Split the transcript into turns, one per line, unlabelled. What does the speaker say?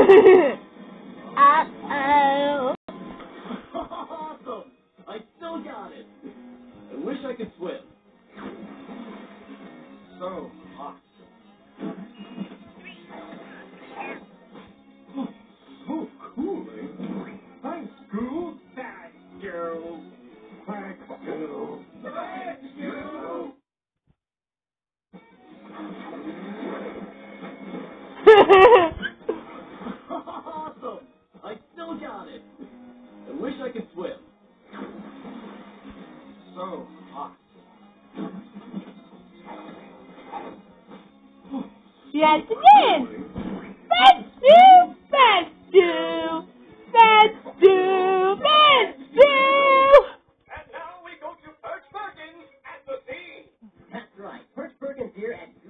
Uh-oh.
Awesome! I still got it. I wish I could swim. So hot. Oh, cooling. Thanks, Goo. Thank you. Thank you. Thank you. Awesome! I still got it. I wish I could swim. So hot.
Yes, it is. Let's do, let's do, let's do, let's do.
And now we go to Perch Perkins at the scene.
That's right. Perch Perkins here at